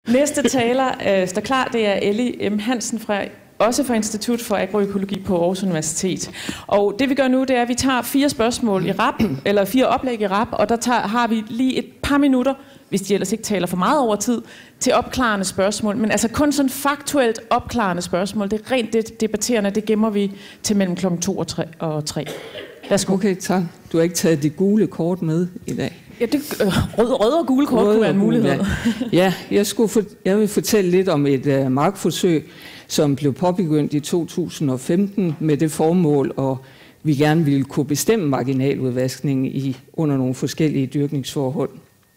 Næste taler står klar, det er Ellie M. Hansen også fra Institut for Agroøkologi på Aarhus Universitet. Og det vi gør nu, det er, at vi tager 4 spørgsmål i rap, eller 4 oplæg i rap, og der har vi lige et par minutter, hvis de ellers ikke taler for meget over tid, til opklarende spørgsmål. Men altså kun sådan faktuelt opklarende spørgsmål. Det er rent det debatterende, det gemmer vi til mellem kl. 2 og 3. Værsgo. Okay, tak. Du har ikke taget det gule kort med i dag. Ja, røde og gule kort kunne være en mulighed. Ja, jeg vil fortælle lidt om et markforsøg, som blev påbegyndt i 2015 med det formål, at vi gerne ville kunne bestemme marginaludvaskningen under nogle forskellige dyrkningsforhold.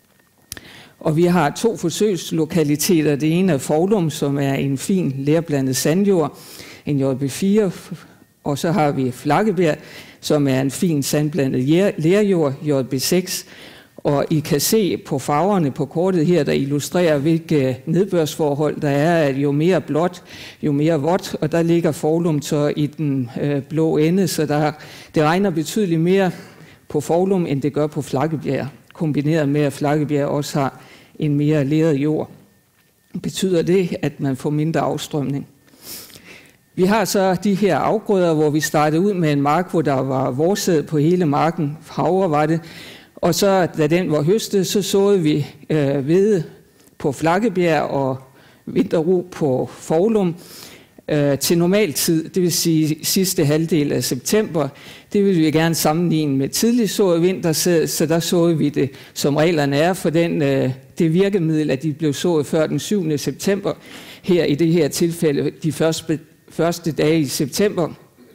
Og vi har 2 forsøgslokaliteter. Det ene er Foulum, som er en fin lerblandet sandjord, en JB4, og så har vi Flakkebjerg, som er en fin sandblandet lerjord, JB6. Og I kan se på farverne på kortet her, der illustrerer, hvilke nedbørsforhold der er, at jo mere blåt, jo mere vådt, og der ligger Foulum så i den blå ende, så det regner betydeligt mere på Foulum, end det gør på Flakkebjerg, kombineret med, at Flakkebjerg også har en mere leret jord. Betyder det, at man får mindre afstrømning? Vi har så de her afgrøder, hvor vi startede ud med en mark, hvor der var vårsæd på hele marken, havre var det, og så da den var høstet, så såede vi hvede på Flakkebjerg og vinterro på Foulum til normaltid, det vil sige sidste halvdel af september. Det vil vi gerne sammenligne med tidlig sået vintersæd, så der såede vi det, som reglerne er for det virkemiddel, at de blev sået før den 7. september. Her i det her tilfælde de første dage i september.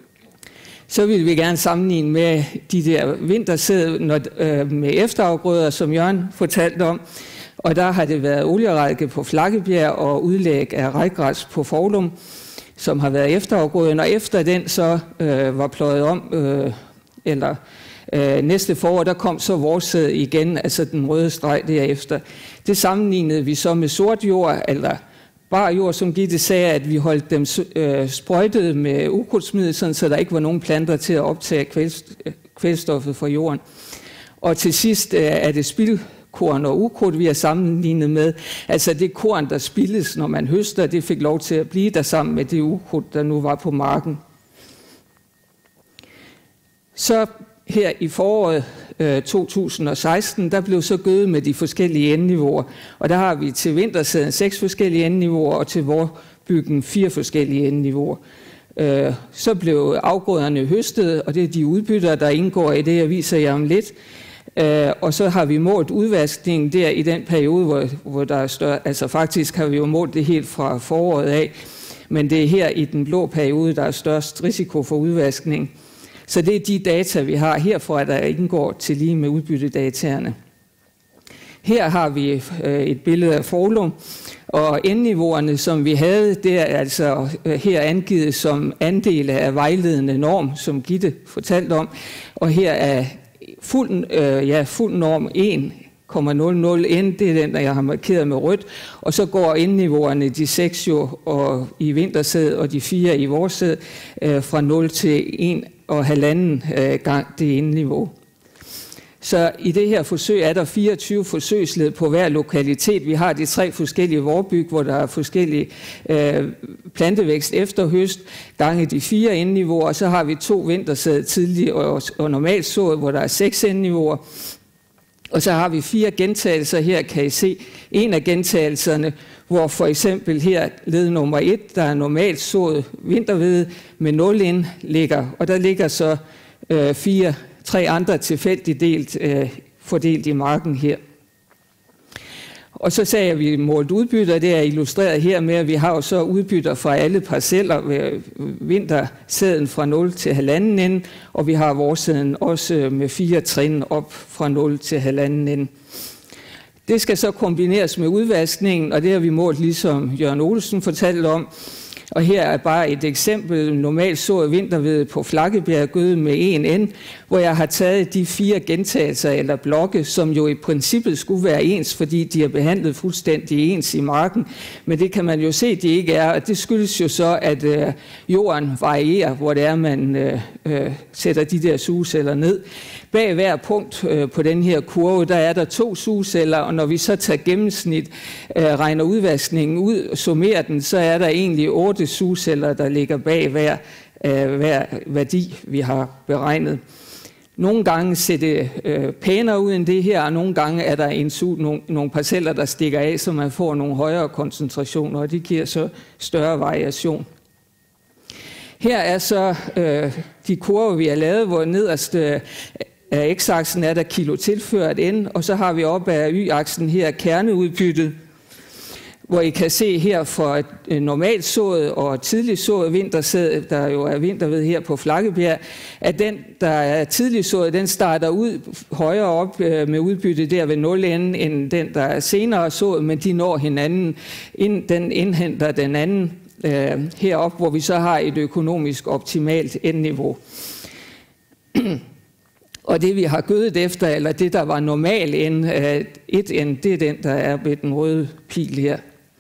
Så vil vi gerne sammenligne med de der vintersæd med efterafgrøder, som Jørgen fortalte om. Og der har det været olierække på Flakkebjerg og udlæg af rækgræs på Foulum, som har været efterafgrøden. Og efter den så var pløjet om, næste forår, der kom så vårsæd igen, altså den røde streg derefter. Det sammenlignede vi så med sort jord, eller bar jord, som Gitte sagde, at vi holdt dem sprøjtet med ukrudtsmiddel, så der ikke var nogen planter til at optage kvælstoffet fra jorden. Og til sidst er det spildkorn og ukrudt, vi har sammenlignet med. Altså det korn, der spildes, når man høster, det fik lov til at blive der sammen med det ukrudt, der nu var på marken. Så her i foråret 2016, der blev så gødet med de forskellige endniveauer. Og der har vi til vintersæden 6 forskellige endniveauer, og til vårbyggen 4 forskellige endniveauer. Så blev afgrøderne høstet, og det er de udbytter, der indgår i det, jeg viser jer om lidt. Og så har vi målt udvaskningen der i den periode, hvor der er større. Altså faktisk har vi jo målt det helt fra foråret af, men det er her i den blå periode, der er størst risiko for udvaskning. Så det er de data, vi har herfra, der indgår til lige med udbyttedataerne. Her har vi et billede af Foulum, og endniveauerne, som vi havde, det er altså her angivet som andel af vejledende norm, som Gitte fortalte om. Og her er fuld norm 1,00N, det er den, der jeg har markeret med rødt. Og så går endniveauerne, de 6 jo og i vintersæd og de 4 i vårsæd, fra 0 til 1,5 gang det endniveau. Så i det her forsøg er der 24 forsøgsled på hver lokalitet. Vi har de 3 forskellige vårbyg, hvor der er forskellige plantevækst efter høst, gange de 4 endniveauer, og så har vi 2 vintersæd tidlig og normalt sået, hvor der er 6 endniveauer. Og så har vi 4 gentagelser. Her kan I se en af gentagelserne, hvor for eksempel her led nummer 1, der er normalt sået vinterhvede med 0 ind ligger, og der ligger så 3 andre tilfældigt fordelt i marken her. Og så sagde jeg, at vi målte udbytter. Det er illustreret her med, at vi har jo så udbytter fra alle parceller ved vintersæden fra 0 til 1,5 ende, og vi har vårsæden også med 4 trin op fra 0 til 1,5 ende. Det skal så kombineres med udvaskningen, og det har vi målt, ligesom Jørgen Olsen fortalte om. Og her er bare et eksempel. Normalt så vinterved på Flakkebjerg gødet med 1 N, hvor jeg har taget de 4 gentagelser eller blokke, som jo i princippet skulle være ens, fordi de er behandlet fuldstændig ens i marken. Men det kan man jo se, de ikke er, og det skyldes jo så, at jorden varierer, hvor det er, man sætter de der sugeceller ned. Bag hver punkt på den her kurve, der er der 2 sugeceller, og når vi så tager gennemsnit, regner udvaskningen ud og summerer den, så er der egentlig 8 sugeceller, der ligger bag hver værdi, vi har beregnet. Nogle gange ser det pænere ud end det her, og nogle gange er der nogle parceller, der stikker af, så man får nogle højere koncentrationer, og det giver så større variation. Her er så de kurver, vi har lavet, hvor nederst af x-aksen er der kilo tilført N, og så har vi op af y-aksen her kerneudbyttet, hvor I kan se her for normalt sået og tidligt sået vintersæd, der jo er vinterved her på Flakkebjerg, at den, der er tidligt sået, den starter ud højere op med udbytte der ved 0 N, end den, der er senere sået, men de når hinanden, den indhenter den anden herop, hvor vi så har et økonomisk optimalt N-niveau. Og det vi har gødet efter, eller det der var normal N, 1 N, det er den, der er ved den røde pil her.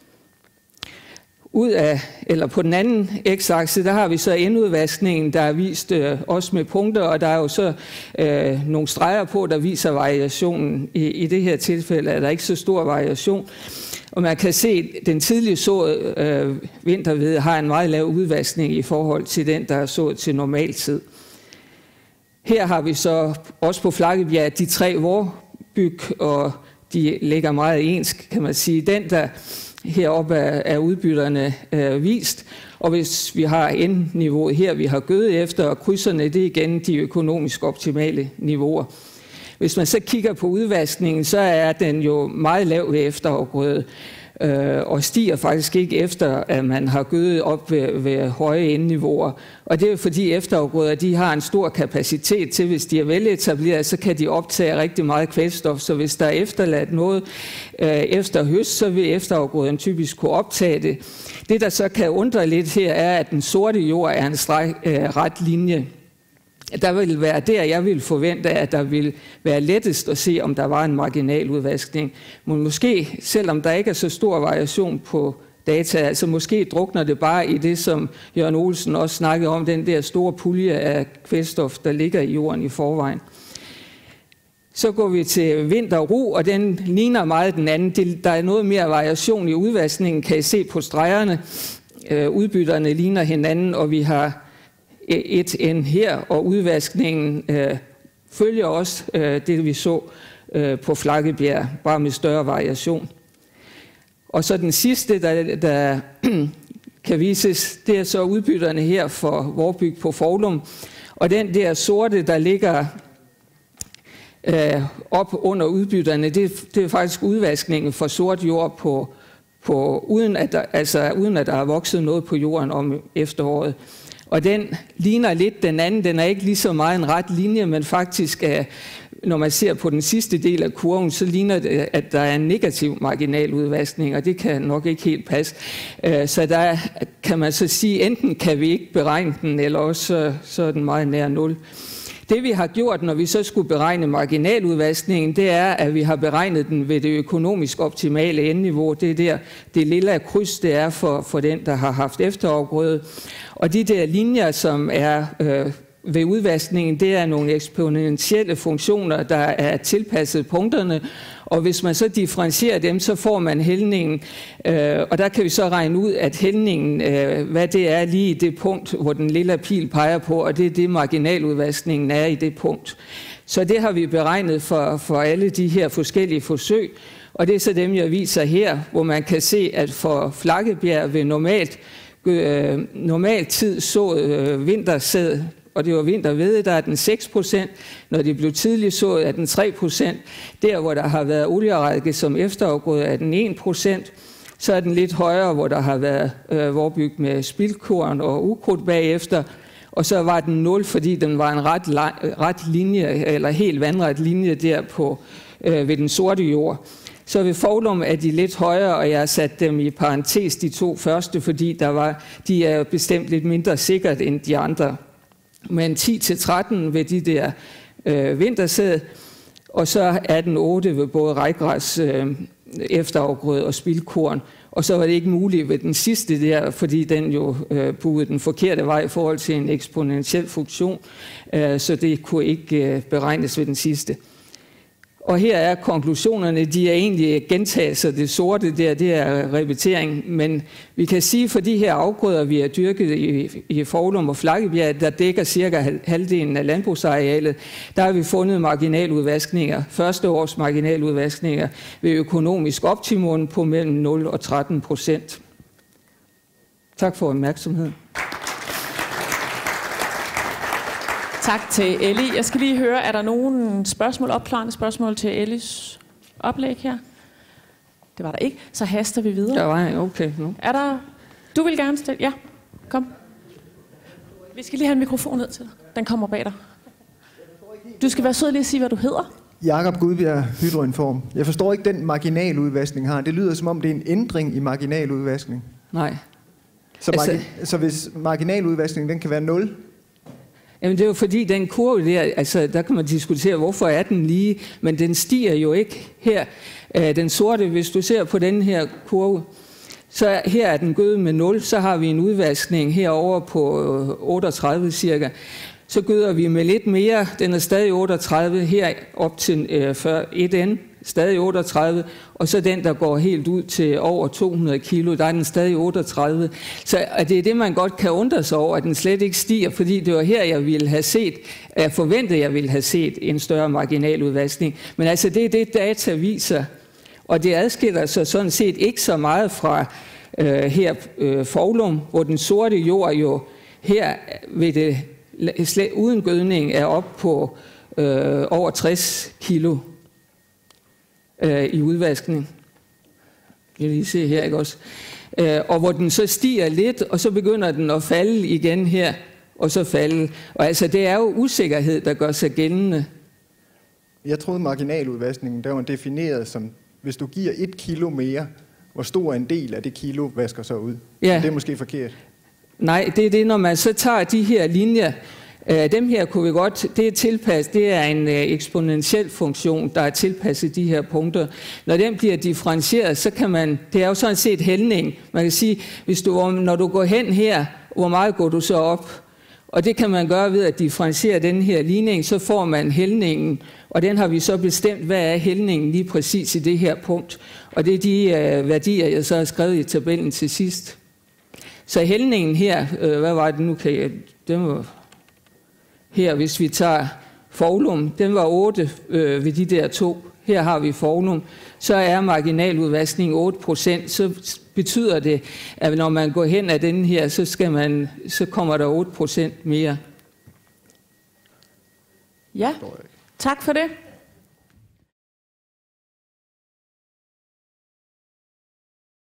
På den anden x-akse, der har vi så N-udvaskningen, der er vist også med punkter, og der er jo så nogle streger på, der viser variationen. I det her tilfælde er der ikke så stor variation. Og man kan se, at den tidlige sået vinterved har en meget lav udvaskning i forhold til den, der er sået til normaltid. Her har vi så også på Flakkebjerg de 3 vorbyg, og de ligger meget ens, kan man sige. Den, der heroppe er udbytterne vist, og hvis vi har N-niveauet her, vi har gødet efter, og krydserne, det er igen de økonomisk optimale niveauer. Hvis man så kigger på udvaskningen, så er den jo meget lav ved efterafgrøde, og stiger faktisk ikke efter, at man har gødet op ved høje endniveauer. Og det er jo fordi efterafgrøder, de har en stor kapacitet til, hvis de er veletableret, så kan de optage rigtig meget kvælstof. Så hvis der er efterladt noget efter høst, så vil efterafgrøden typisk kunne optage det. Det, der så kan undre lidt her, er, at den sorte jord er en ret linje. Der vil være der, jeg vil forvente, at der vil være lettest at se, om der var en marginal udvaskning. Men måske, selvom der ikke er så stor variation på data, altså måske drukner det bare i det, som Jørgen Olsen også snakkede om, den der store pulje af kvælstof, der ligger i jorden i forvejen. Så går vi til vinterro, og den ligner meget den anden. Der er noget mere variation i udvaskningen, kan I se på stregerne. Udbytterne ligner hinanden, og vi har 1 N her, og udvaskningen følger også det, vi så på Flakkebjerg, bare med større variation. Og så den sidste, der kan vises, det er så udbytterne her for vorbyg på Foulum. Og den der sorte, der ligger op under udbytterne, det er faktisk udvaskningen for sort jord uden at der er vokset noget på jorden om efteråret. Og den ligner lidt den anden. Den er ikke lige så meget en ret linje, men faktisk, når man ser på den sidste del af kurven, så ligner det, at der er en negativ marginal udvaskning, og det kan nok ikke helt passe. Så der kan man så sige, enten kan vi ikke beregne den, eller også så er den meget nær 0. Det vi har gjort, når vi så skulle beregne marginaludvaskningen, det er, at vi har beregnet den ved det økonomisk optimale endniveau. Det er der, det lille kryds, det er for den, der har haft efterafgrøde. Og de der linjer, som er ved udvaskningen, det er nogle eksponentielle funktioner, der er tilpasset punkterne. Og hvis man så differentierer dem, så får man hældningen. Og der kan vi så regne ud, at hældningen, hvad det er lige i det punkt, hvor den lille pil peger på, og det er det, marginaludvaskningen er i det punkt. Så det har vi beregnet for alle de her forskellige forsøg. Og det er så dem, jeg viser her, hvor man kan se, at for Flakkebjerg ved normalt tid så vintersæd, og det var vintervede, der er den 6%. Når det blev tidligt sået, er den 3%. Der, hvor der har været olierække som efterafgrøde, er den 1%. Så er den lidt højere, hvor der har været vorbyg med spildkorn og ukrudt bagefter. Og så var den 0, fordi den var en ret linje, eller helt vandret linje der ved den sorte jord. Så ved Foulum er de lidt højere, og jeg har sat dem i parentes, de 2 første, fordi de er bestemt lidt mindre sikkert end de andre. Men 10-13 ved de der vintersæd, og så 18-8 ved både rejgræs, efterafgrøde og spildkorn. Og så var det ikke muligt ved den sidste der, fordi den jo buede den forkerte vej i forhold til en eksponentiel funktion, så det kunne ikke beregnes ved den sidste. Og her er konklusionerne, de er egentlig gentagelser. Det sorte der, det er repetering, men vi kan sige, for de her afgrøder, vi har dyrket i Foulum og Flakkebjerg, der dækker cirka halvdelen af landbrugsarealet, der har vi fundet marginaludvaskninger, første års marginaludvaskninger ved økonomisk optimum på mellem 0 og 13%. Tak for opmærksomheden. Tak til Ellie. Jeg skal lige høre, er der nogen opklarende spørgsmål til Ellies oplæg her? Det var der ikke. Så haster vi videre. Der var okay nu. Er der... Du vil gerne stille? Ja, kom. Vi skal lige have en mikrofon ned til dig. Den kommer bag dig. Du skal være sød lige at sige, hvad du hedder. Jakob Gudbjerg, Hydroinform. Jeg forstår ikke, den marginaludvaskning har. Det lyder som om, det er en ændring i marginaludvaskning. Nej. Så hvis marginaludvaskningen den kan være 0? Jamen det er jo fordi, den kurve der, altså der kan man diskutere, hvorfor er den lige, men den stiger jo ikke her. Den sorte, hvis du ser på den her kurve, så her er den gødet med 0, så har vi en udvaskning herover på 38 cirka. Så gøder vi med lidt mere, den er stadig 38, her op til 1N, stadig 38, og så den, der går helt ud til over 200 kilo, der er den stadig 38. Så det er det, man godt kan undre sig over, at den slet ikke stiger, fordi det var her, jeg ville have set, jeg forventede, jeg ville have set en større marginaludvaskning. Men altså, det er det, data viser, og det adskiller sig sådan set ikke så meget fra her Foulum, hvor den sorte jord jo her ved det uden gødning er op på over 60 kilo i udvaskning. Jeg vil lige se her, ikke også? Og hvor den så stiger lidt, og så begynder den at falde igen her, og så falde. Og altså, det er jo usikkerhed, der gør sig gældende. Jeg troede, marginaludvaskningen, der var defineret som, hvis du giver 1 kilo mere, hvor stor en del af det kilo vasker så ud. Ja. Det er måske forkert. Nej, det er det, når man så tager de her linjer, dem her kunne vi godt, det er tilpasset, det er en eksponentiel funktion, der er tilpasset de her punkter. Når den bliver differentieret, så kan man, det er jo sådan set hældning. Man kan sige, når du går hen her, hvor meget går du så op? Og det kan man gøre ved at differentiere den her ligning, så får man hældningen, og den har vi så bestemt, hvad er hældningen lige præcis i det her punkt. Og det er de værdier, jeg så har skrevet i tabellen til sidst. Så hældningen her, hvad var det nu? Den var her, hvis vi tager Foulum, den var 8 ved de der 2. Her har vi Foulum. Så er marginaludvaskning 8%. Så betyder det, at når man går hen af den her, så kommer der 8% mere. Ja, tak for det.